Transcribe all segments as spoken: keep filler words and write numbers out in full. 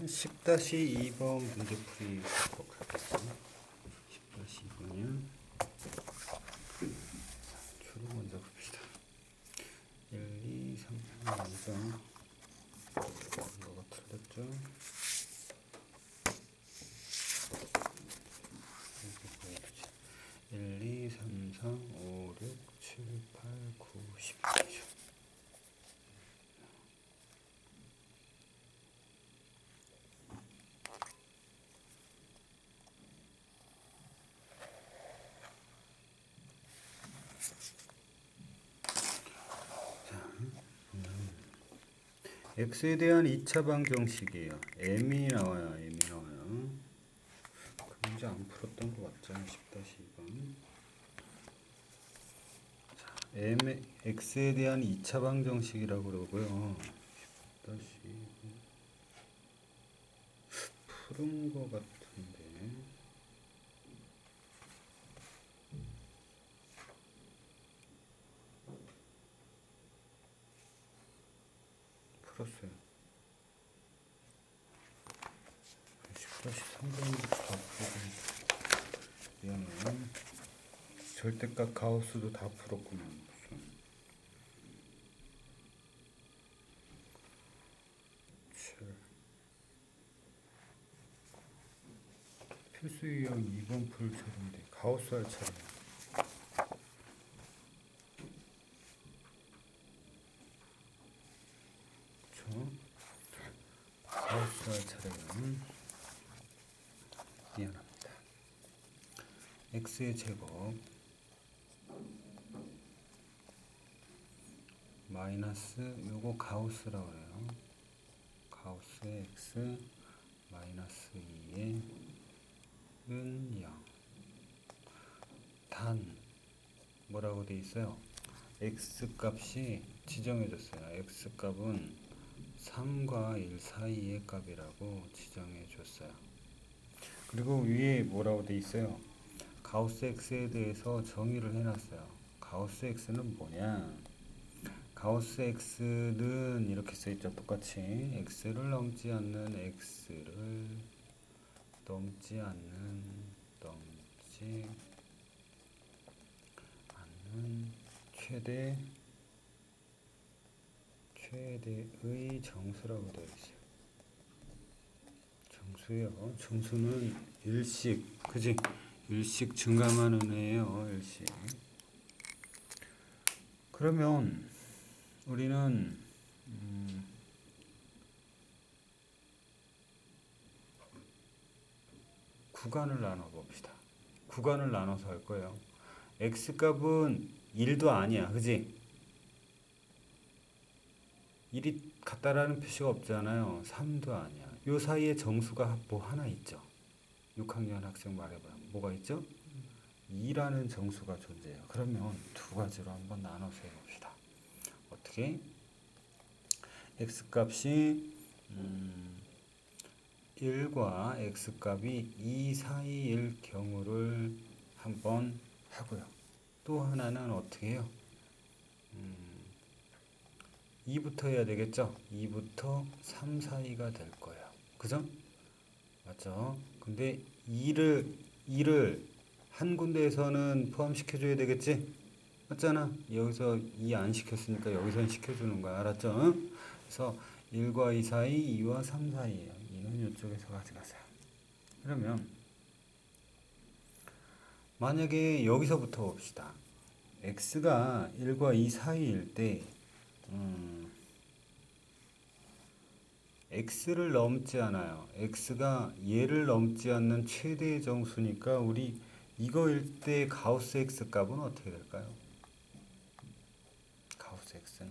십 이 번 문제풀이 하도록 하겠습니다. 십 이 번이요. 주로 먼저 봅시다. 일, 이, 삼, 사 이거가 틀렸죠? 일, 이, 삼, 사, 오, 육, 칠, 팔, 구, 십이죠. x에 대한 이 차 방정식이에요. m이 나와요. m이 나와요. 그 문제 안 풀었던 거 맞죠? 십 이 번. 자, m, x에 대한 이 차 방정식이라고 그러고요. 십 이 번. 푸른 거 같은데. 풀었어요. 십 삼 번부터 다 풀고. 미안해요. 절대값 가우스도 다 풀었구만. 무슨. 칠. 필수 유형 이 번 풀 차례인데 가우스 할 차례. 그쵸? 가우스 할 차례는 미안합니다. x의 제곱 마이너스 요거 가우스라고 그래요. 가우스 x 마이너스 이의 은 영. 단 뭐라고 돼 있어요? x 값이 지정해줬어요. x 값은 삼과 일 사이의 값이라고 지정해줬어요. 그리고 위에 뭐라고 돼 있어요? 가우스 x에 대해서 정의를 해놨어요. 가우스 x는 뭐냐? 가우스 x는 이렇게 써있죠. 똑같이 x를 넘지 않는 x를 넘지 않는 넘지 않는 최대 최대의 정수라고 되어 있어요. 정수요. 정수는 일씩, 그지? 일씩 증가하는 애예요. 일씩. 그러면 우리는 음, 구간을 나눠 봅시다. 구간을 나눠서 할 거예요. x값은 일도 아니야. 그지? 일이 같다라는 표시가 없잖아요. 삼도 아니야. 요 사이에 정수가 뭐 하나 있죠. 육 학년 학생 말해봐요. 뭐가 있죠? 이라는 정수가 존재해요. 그러면 두 가지로 한번 나눠서 해봅시다. 어떻게? x값이 음, 일과 x값이 이 사이일 경우를 한번 하고요. 또 하나는 어떻게 해요? 음, 이부터 해야 되겠죠? 이부터 삼 사이가 될 거예요. 그죠? 맞죠? 근데 이를 이를 한 군데에서는 포함시켜줘야 되겠지? 맞잖아? 여기서 이 안 시켰으니까 여기선 시켜주는 거야. 알았죠? 응? 그래서 일과 이 사이, 이와 삼 사이에요. 이는 이쪽에서 가져가세요. 그러면 만약에 여기서부터 봅시다. x가 일과 이 사이일 때 음, x를 넘지 않아요. x가 얘를 넘지 않는 최대의 정수니까 우리 이거일 때 가우스 x 값은 어떻게 될까요? 가우스 x는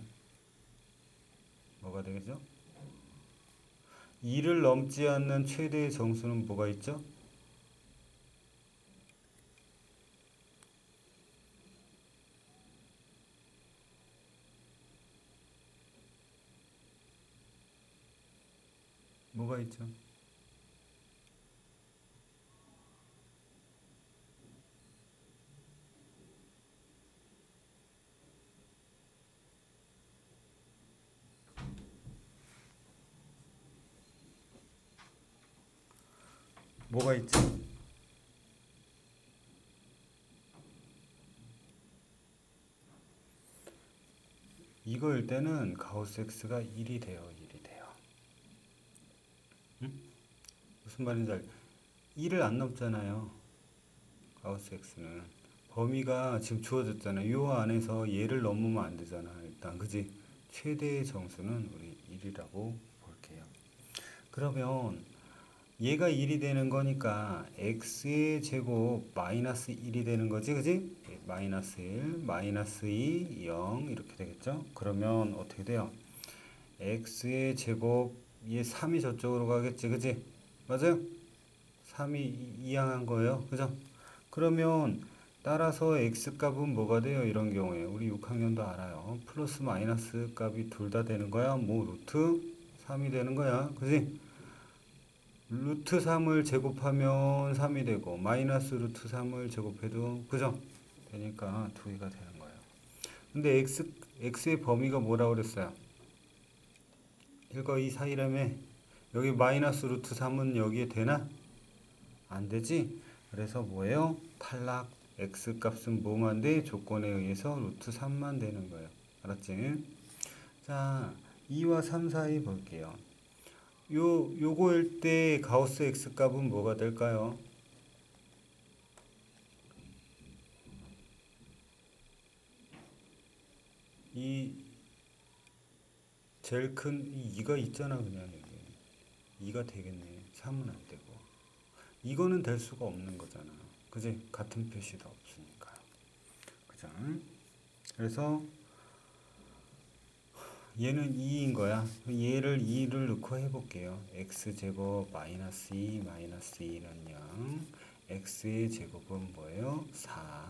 뭐가 되겠죠? 이를 넘지 않는 최대의 정수는 뭐가 있죠? 뭐가 있죠? 뭐가 있지? 이거일 때는 가우스 x가 일이 돼요. 일이 돼요. 응? 무슨 말인지 알 일을 안 넘잖아요. 가우스 x는 범위가 지금 주어졌잖아요. 요 안에서 얘를 넘으면 안 되잖아. 일단 그지? 최대의 정수는 우리 일이라고 볼게요. 그러면 얘가 일이 되는 거니까 x의 제곱 마이너스 일이 되는 거지, 그지? 마이너스 일, 마이너스 이, 영 이렇게 되겠죠? 그러면 어떻게 돼요? x의 제곱, 얘 삼이 저쪽으로 가겠지, 그지? 맞아요? 삼이 이항한 거예요, 그죠? 그러면 따라서 x값은 뭐가 돼요? 이런 경우에 우리 육 학년도 알아요. 플러스 마이너스 값이 둘 다 되는 거야. 뭐 루트 삼이 되는 거야, 그지? 루트 삼을 제곱하면 삼이 되고 마이너스 루트 삼을 제곱해도 그죠? 되니까 두 개가 되는 거예요. 근데 x, x의 범위가 뭐라고 그랬어요? 일과 이 사이라며. 여기 마이너스 루트 삼은 여기에 되나? 안 되지? 그래서 뭐예요? 탈락. x 값은 뭐만 돼? 조건에 의해서 루트 삼만 되는 거예요. 알았지? 자, 이와 삼 사이 볼게요. 요, 요거일 때 가우스 x 값은 뭐가 될까요? 이 제일 큰 이가 있잖아. 그냥 여기 이가 되겠네. 삼은 안 되고 이거는 될 수가 없는 거잖아. 그지? 같은 표시도 없으니까. 그죠? 그래서 얘는 이인 거야. 얘를 이를 넣고 해볼게요. x제곱 마이너스 이 마이너스 이는 영. x의 제곱은 뭐예요? 사.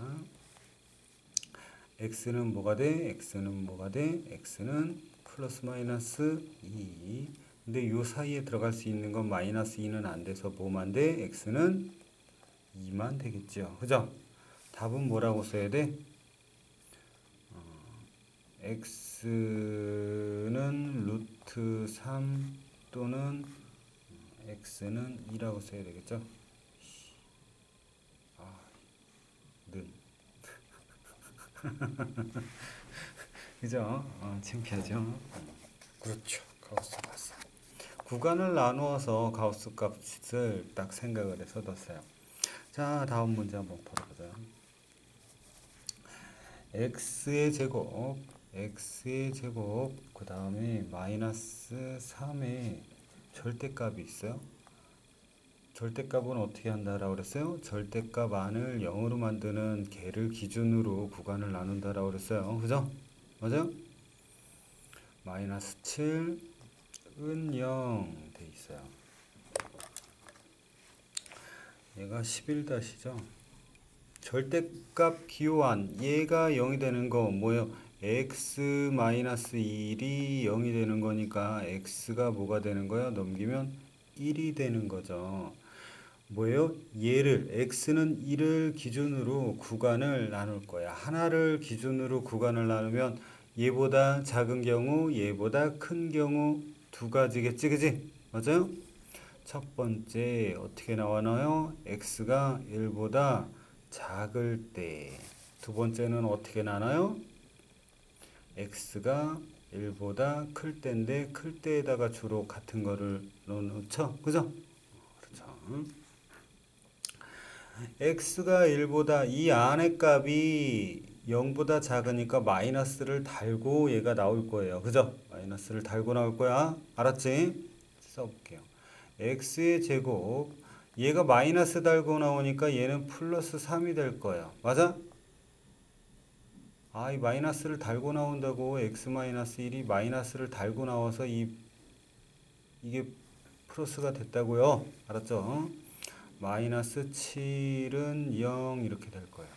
x는 뭐가 돼? x는 뭐가 돼? x는 플러스 마이너스 이. 근데 요 사이에 들어갈 수 있는 건 마이너스 이는 안 돼서 뭐만 돼? x는 이만 되겠죠. 그죠? 답은 뭐라고 써야 돼? 어, x는 루트 삼 또는 x는 이라고 써야 되겠죠? 아, 는. 그죠? 어, 창피하죠? 그렇죠. 가우스 봤어. 구간을 나누어서 가우스 값을 딱 생각을 해서 넣었어요. 자, 다음 문제 한번 풀어보자. x의 제곱, x의 제곱, 그 다음에 마이너스 삼의 절대값이 있어요. 절대값은 어떻게 한다라고 그랬어요? 절대값 안을 영으로 만드는 개를 기준으로 구간을 나눈다라고 그랬어요. 그죠? 맞아요? 마이너스 칠은 영 돼 있어요. 얘가 십일 다시죠. 절대값 기호한 얘가 영이 되는 거 뭐예요? x 마이너스 일이 영이 되는 거니까 x가 뭐가 되는 거야? 넘기면 일이 되는 거죠. 뭐예요? 얘를 x는 일을 기준으로 구간을 나눌 거야. 하나를 기준으로 구간을 나누면 얘보다 작은 경우, 얘보다 큰 경우 두 가지겠지, 그지? 맞아요? 첫 번째 어떻게 나와나요? x가 일보다 작을 때. 두 번째는 어떻게 나눠요? x가 일보다 클 때인데 클 때에다가 주로 같은 거를 넣죠. 그죠? 그렇죠. x가 일보다 이 안의 값이 영보다 작으니까 마이너스를 달고 얘가 나올 거예요. 그죠? 마이너스를 달고 나올 거야. 알았지? 써볼게요. x의 제곱 얘가 마이너스 달고 나오니까 얘는 플러스 삼이 될 거야. 맞아? 아, 이 마이너스를 달고 나온다고 x 마이너스 일이 마이너스를 달고 나와서 이 이게 플러스가 됐다고요. 알았죠? 마이너스 칠은 영 이렇게 될 거예요.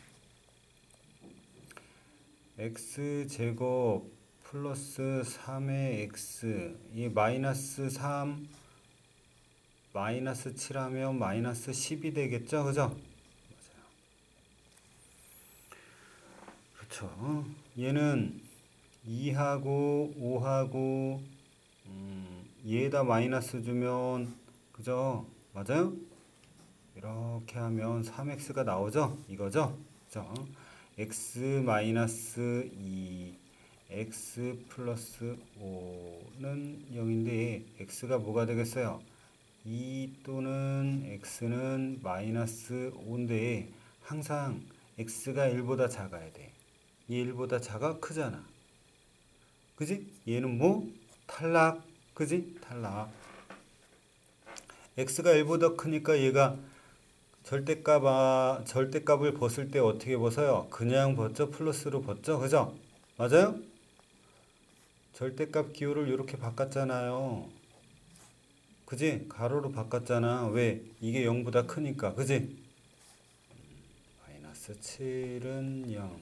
x제곱 플러스 삼의 x 이 마이너스 삼 마이너스 칠 하면 마이너스 십이 되겠죠? 그죠? 맞아요. 그렇죠. 얘는 이하고 오하고 음, 얘에다 마이너스 주면 그죠? 맞아요? 이렇게 하면 삼 엑스가 나오죠? 이거죠? 그죠? x 마이너스 이, x 플러스 오는 영인데 x가 뭐가 되겠어요? 이 또는 x는 마이너스 오인데 항상 x가 일보다 작아야 돼. 얘 일보다 작아? 크잖아. 그지? 얘는 뭐? 탈락. 그지? 탈락. x가 일보다 크니까 얘가 절대값, 아, 절대값을 벗을 때 어떻게 벗어요? 그냥 벗죠? 플러스로 벗죠? 그죠? 맞아요? 절대값 기호를 이렇게 바꿨잖아요. 그지? 가로로 바꿨잖아. 왜? 이게 영보다 크니까. 그지? 마이너스 칠은 영.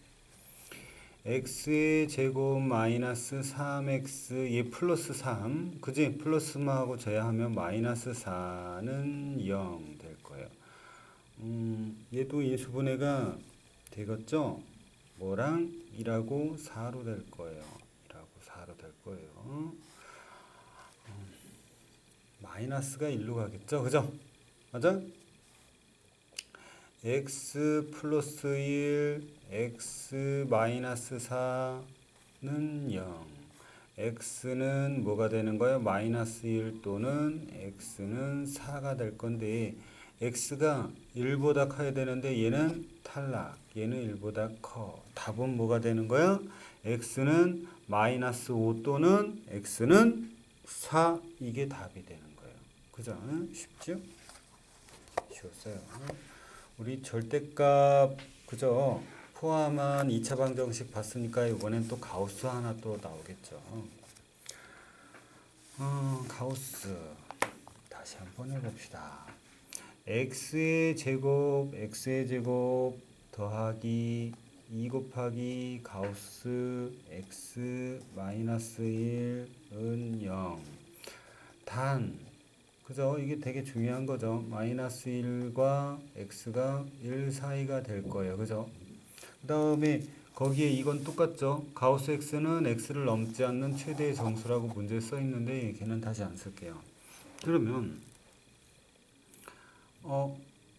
x의 제곱 마이너스 삼 엑스 얘 플러스 삼. 그지? 플러스만 하고 제하면 마이너스 사는 영 될 거예요. 음, 얘도 인수분해가 되겠죠? 뭐랑 이라고 사로 될 거예요. 이라고 사로 될 거예요. 음, 마이너스가 일로 가겠죠? 그죠? 맞아? x 플러스 일, x 마이너스 사는 영. x는 뭐가 되는 거예요? 마이너스 일 또는 x는 사가 될 건데 x가 일보다 커야 되는데 얘는 탈락. 얘는 일보다 커. 답은 뭐가 되는 거야? x는 마이너스 오 또는 x는 사. 이게 답이 되는 거예요. 그죠? 쉽죠? 쉬웠어요. 우리 절대값 그죠? 포함한 이 차 방정식 봤으니까 이번엔 또 가우스 하나 또 나오겠죠. 어, 가우스 다시 한번 해봅시다. x의 제곱 x의 제곱 더하기 이 곱하기 가우스 x 마이너스 일은 영. 단 그죠? 이게 되게 중요한 거죠. 마이너스 일과 x가 일 사이가 될 거예요. 그죠? 그 다음에 거기에 이건 똑같죠. 가우스 x는 x를 넘지 않는 최대의 정수라고 문제에 써 있는데 걔는 다시 안 쓸게요. 그러면 어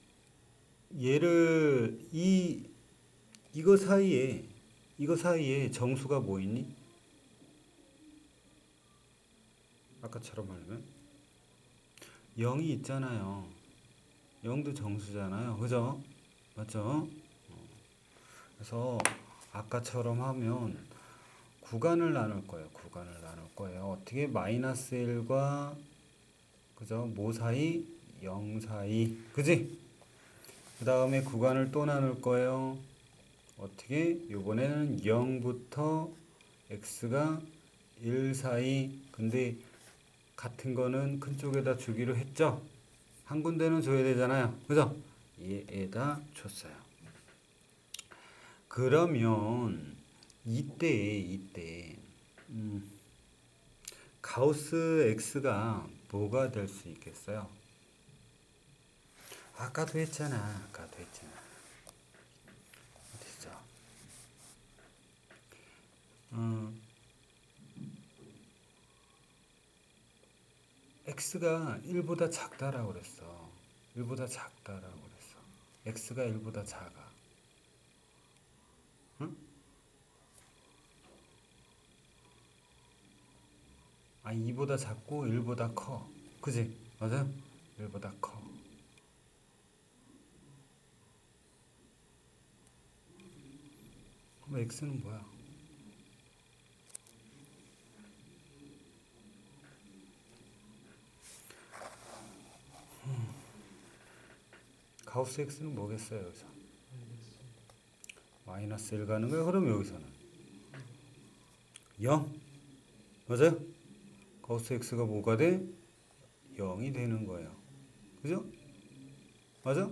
얘를 이 이거 사이에 이거 사이에 정수가 뭐 있니? 아까처럼 하면 영이 있잖아요. 영도 정수잖아요. 그죠? 맞죠? 그래서 아까처럼 하면 구간을 나눌 거예요. 구간을 나눌 거예요. 어떻게? 마이너스 일과 그죠? 뭐 사이? 영 사이. 그지? 그 다음에 구간을 또 나눌 거예요. 어떻게? 이번에는 영부터 x가 일 사이. 근데 같은 거는 큰 쪽에다 주기로 했죠? 한 군데는 줘야 되잖아요. 그죠? 얘에다 줬어요. 그러면 이때 이때 음, 가우스 x가 뭐가 될 수 있겠어요? 아까도 했잖아. 아까도 했잖아. 어디죠? 음, x가 일보다 작다라고 그랬어. 일보다 작다라고 그랬어. x가 일보다 작아. 응? 아, 이보다 작고 일보다 커. 그지? 맞아? 일보다 커. 그럼 x는 뭐야? 가우스 x는 뭐겠어요, 여기서? 마이너스 일 가는 거야? 그럼 여기서는 영. 맞아요? 가우스 x가 뭐가 돼? 영이 되는 거예요. 그죠? 맞아?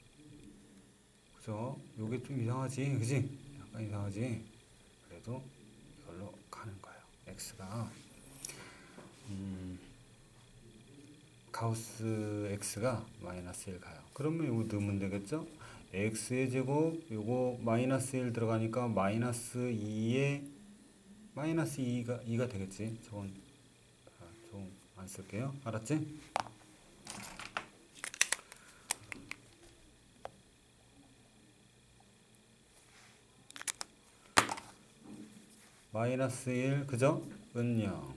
그죠? 요게 좀 이상하지? 그지? 약간 이상하지? 그래도 이걸로 가는 거예요. x가 음, 가우스 x가 마이너스 일 가요. 그러면 이거 넣으면 되겠죠? x의 제곱 요거 마이너스 일 들어가니까 마이너스 이에 마이너스 이가 이가 되겠지. 저건 좀 안 쓸게요. 알았지? 마이너스 일, 그죠? 은 영.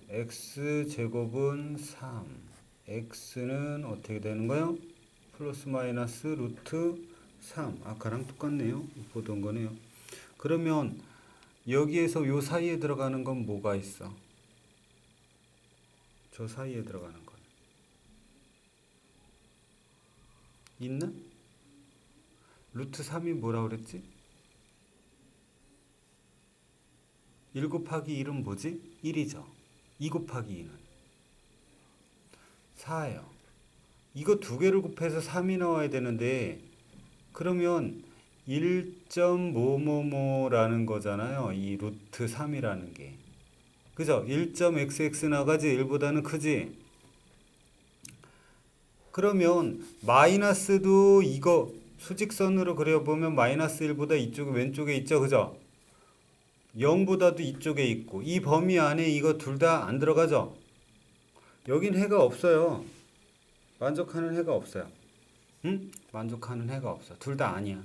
x제곱은 삼. x는 어떻게 되는 거예요? 플러스 마이너스 루트 삼. 아까랑 똑같네요. 보던 거네요. 그러면 여기에서 요 사이에 들어가는 건 뭐가 있어? 저 사이에 들어가는 건 있나? 루트 삼이 뭐라 그랬지? 일 곱하기 일은 뭐지? 일이죠. 이 곱하기 이는 사예요. 이거 두 개를 곱해서 삼이 나와야 되는데 그러면 일 점 뭐뭐뭐라는 거잖아요. 이 루트 삼이라는 게. 그죠? 일 점 엑스엑스 나가지 일보다는 크지? 그러면 마이너스도 이거 수직선으로 그려보면 마이너스 일보다 이쪽에 왼쪽에 있죠. 그죠? 영보다도 이쪽에 있고 이 범위 안에 이거 둘 다 안 들어가죠? 여긴 해가 없어요. 만족하는 해가 없어요. 응? 만족하는 해가 없어. 둘 다 아니야.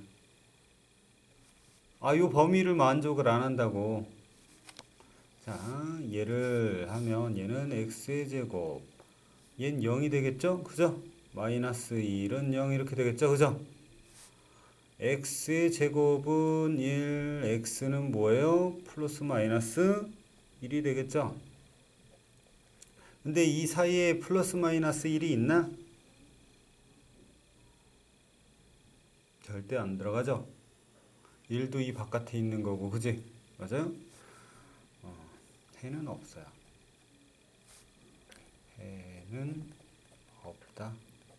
아, 요 범위를 만족을 안 한다고. 자, 얘를 하면 얘는 x의 제곱. 얘는 영이 되겠죠? 그죠? 마이너스 일은 영 이렇게 되겠죠? 그죠? x의 제곱은 일, x는 뭐예요? 플러스 마이너스 일이 되겠죠? 근데 이 사이에 플러스 마이너스 일이 있나? 절대 안 들어가죠? 일도 이 바깥에 있는 거고, 그지? 맞아요? 어, 해는 없어요. 해는 없다.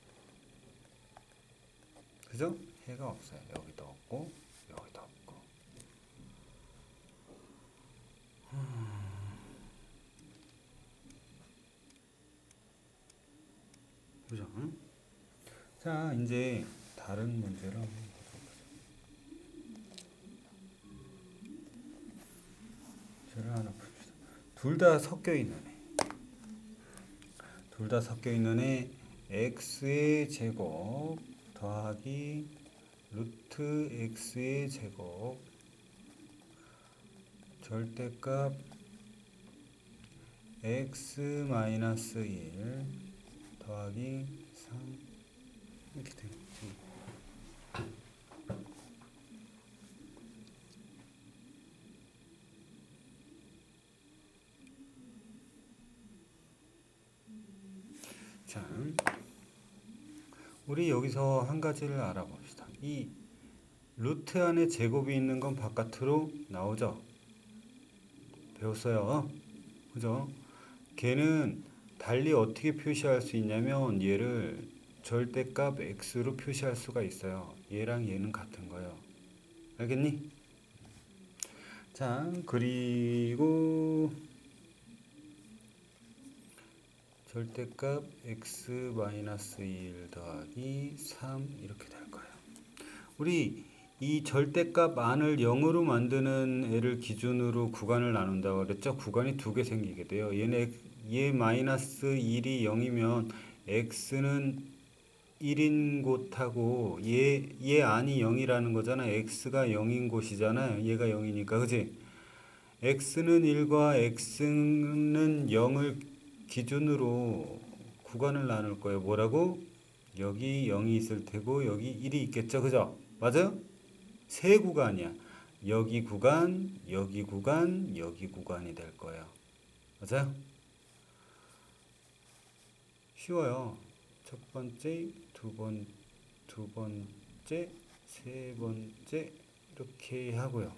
그죠? 해가 없어요. 여기도 없고, 여기도 없고. 그죠? 자, 이제 다른 문제를 한번 문제를 하나 봅시다. 둘 다 섞여 있는 애. 둘 다 섞여 있는 애 x의 제곱 더하기 루트 x의 제곱 절대값 x 마이너스 일 더하기 삼 이렇게 되겠지. 자, 우리 여기서 한 가지를 알아봅시다. 이 루트 안에 제곱이 있는 건 바깥으로 나오죠? 배웠어요. 그죠? 걔는 달리 어떻게 표시할 수 있냐면 얘를 절대값 x로 표시할 수가 있어요. 얘랑 얘는 같은 거예요. 알겠니? 자, 그리고 절대값 x 마이너스 일 더하기 삼 이렇게 될 거예요. 우리 이 절대값 안을 영으로 만드는 애를 기준으로 구간을 나눈다고 그랬죠? 구간이 두 개 생기게 돼요. 얘네 얘 마이너스 일이 영이면 x는 일인 곳하고 얘, 얘 안이 영이라는 거잖아. x가 영인 곳이잖아요. 얘가 영이니까. 그치? x는 일과 x는 영을 기준으로 구간을 나눌 거예요. 뭐라고? 여기 영이 있을 테고 여기 일이 있겠죠. 그죠? 맞아요? 세 구간이야. 여기 구간, 여기 구간, 여기 구간이 될 거예요. 맞아요? 쉬워요. 첫 번째, 두 번, 두 번째, 세 번째 이렇게 하고요.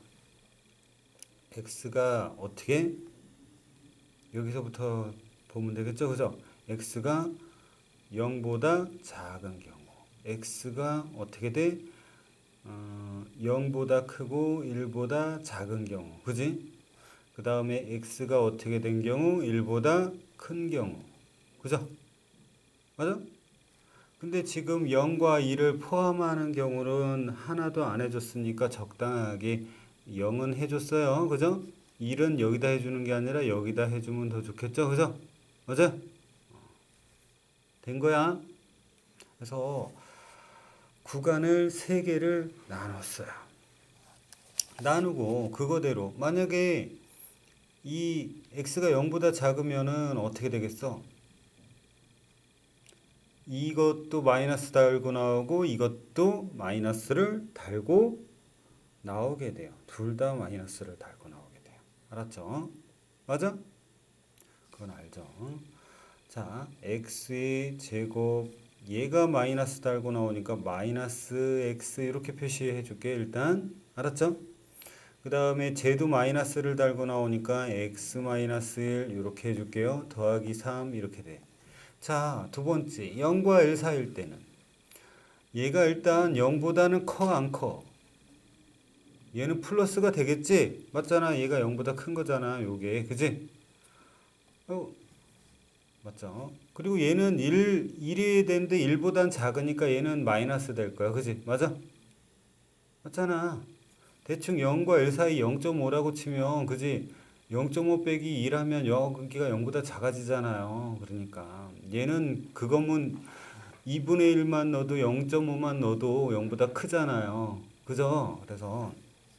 x가 어떻게? 여기서부터 보면 되겠죠? 그죠? x가 영보다 작은 경우 x가 어떻게 돼? 어, 영보다 크고 일보다 작은 경우 그지? 그 다음에 x가 어떻게 된 경우? 일보다 큰 경우 그죠? 맞아? 근데 지금 영과 일을 포함하는 경우는 하나도 안 해줬으니까 적당하게 영은 해줬어요. 그죠? 일은 여기다 해주는 게 아니라 여기다 해주면 더 좋겠죠? 그죠? 맞아? 된 거야. 그래서 구간을 세 개를 나눴어요. 나누고 그거대로 만약에 이 x가 영보다 작으면은 어떻게 되겠어? 이것도 마이너스 달고 나오고 이것도 마이너스를 달고 나오게 돼요. 둘 다 마이너스를 달고 나오게 돼요. 알았죠? 맞아? 그건 알죠? 자, x의 제곱 얘가 마이너스 달고 나오니까 마이너스 x 이렇게 표시해 줄게 일단. 알았죠? 그 다음에 쟤도 마이너스를 달고 나오니까 x 마이너스 일 이렇게 해줄게요. 더하기 삼 이렇게 돼. 자, 두 번째 영과 일 사이일 때는 얘가 일단 영보다는 커 안 커? 얘는 플러스가 되겠지? 맞잖아. 얘가 영보다 큰 거잖아. 요게 그지? 어, 맞죠? 그리고 얘는 일, 일이 되는데 일보단 작으니까 얘는 마이너스 될 거야. 그지? 맞아? 맞잖아. 대충 영과 일 사이 영 점 오라고 치면 그지? 영 점 오 빼기 일 하면 여기가 영보다 작아지잖아요. 그러니까 얘는 그거면 이분의 일만 넣어도 영 점 오만 넣어도 영보다 크잖아요. 그죠? 그래서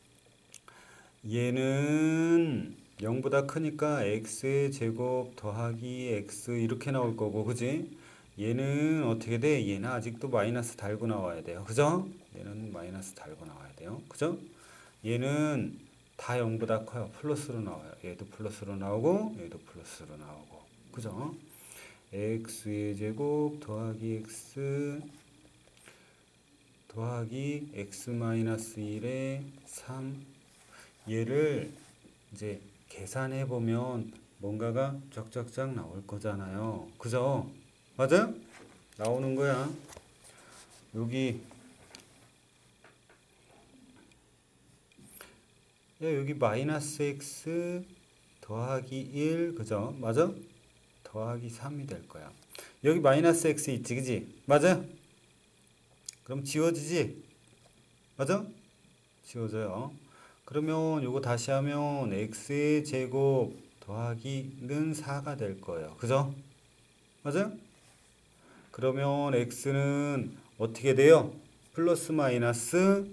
얘는 영보다 크니까 x의 제곱 더하기 x 이렇게 나올 거고 그지? 얘는 어떻게 돼? 얘는 아직도 마이너스 달고 나와야 돼요. 그죠? 얘는 마이너스 달고 나와야 돼요. 그죠? 얘는 다 영보다 커요. 플러스로 나와요. 얘도 플러스로 나오고 얘도 플러스로 나오고 그죠? x의 제곱 더하기 x 더하기 x 마이너스 일에 삼 얘를 이제 계산해 보면 뭔가가 쫙쫙쫙 나올 거잖아요. 그죠? 맞아요? 나오는 거야. 여기 야, 여기 마이너스 x 더하기 일 그죠? 맞아? 더하기 삼이 될 거야. 여기 마이너스 x 있지 그지? 맞아? 그럼 지워지지? 맞아? 지워져요. 그러면 요거 다시 하면 x의 제곱 더하기는 사가 될 거예요. 그죠? 맞아요? 그러면 x는 어떻게 돼요? 플러스 마이너스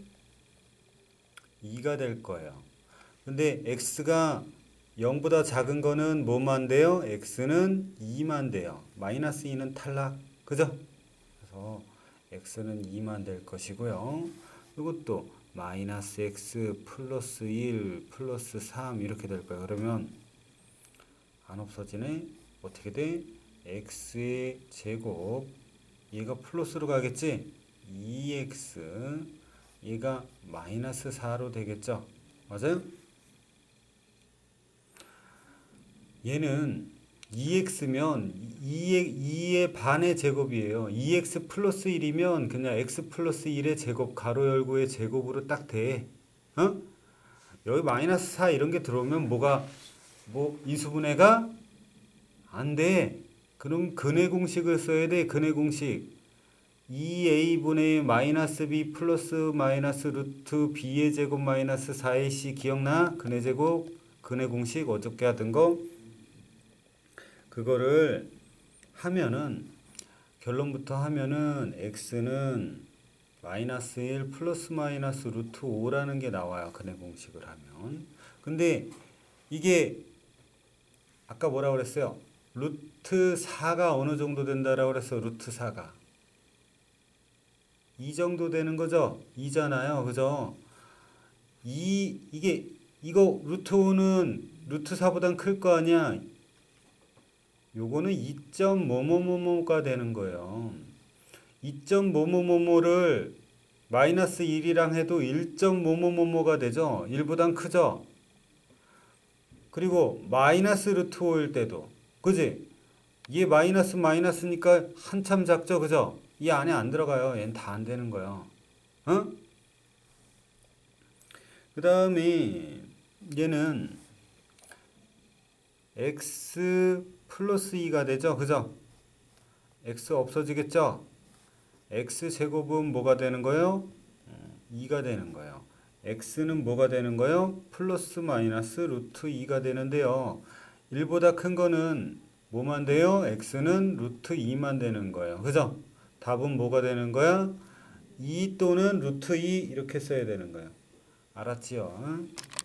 이가 될 거예요. 근데 x가 영보다 작은 거는 뭐만 돼요? x는 이만 돼요. 마이너스 이는 탈락. 그죠? 그래서 x는 이만 될 것이고요. 이것도 마이너스 x 플러스 일 플러스 삼 이렇게 될 거예요. 그러면 안 없어지네. 어떻게 돼? x의 제곱 얘가 플러스로 가겠지? 이 엑스 얘가 마이너스 사로 되겠죠? 맞아요? 얘는 이 엑스면 이의 반의 제곱이에요. 이 엑스 플러스 일이면 그냥 x 플러스 일의 제곱 가로 열고의 제곱으로 딱 돼. 어? 여기 마이너스 사 이런 게 들어오면 뭐가 뭐 이수분해가 안 돼. 그럼 근의 공식을 써야 돼. 근의 공식. 이 에이분의 마이너스 b 플러스 마이너스 루트 b의 제곱 마이너스 사 에이씨 기억나? 근의 제곱 근의 공식 어저께 하던 거 그거를 하면은 결론부터 하면은 x는 마이너스 일 플러스 마이너스 루트 오라는 게 나와요. 근의 공식을 하면. 근데 이게 아까 뭐라 그랬어요? 루트 사가 어느 정도 된다라고 그랬어? 루트 사가 이 정도 되는 거죠? 이잖아요. 그죠? 이 이게 이거 루트 오는 루트 사보단 클 거 아니야? 요거는 이 점 뭐뭐뭐뭐가 되는 거예요. 이 점 뭐뭐뭐뭐를 마이너스 일이랑 해도 일 점 뭐뭐뭐뭐가 되죠. 일보단 크죠. 그리고 마이너스 루트 오일 때도 그지? 얘 마이너스 마이너스니까 한참 작죠. 그죠? 이 안에 안 들어가요. 얘는 다 안 되는 거예요. 어? 그 다음에 얘는 x 플러스 이가 되죠. 그죠? x 없어지겠죠? x 제곱은 뭐가 되는 거예요? 이가 되는 거예요. x는 뭐가 되는 거예요? 플러스 마이너스 루트 이가 되는데요. 일보다 큰 거는 뭐만 돼요? x는 루트 이만 되는 거예요. 그죠? 답은 뭐가 되는 거야? 이 또는 루트 이 이렇게 써야 되는 거예요. 알았지요?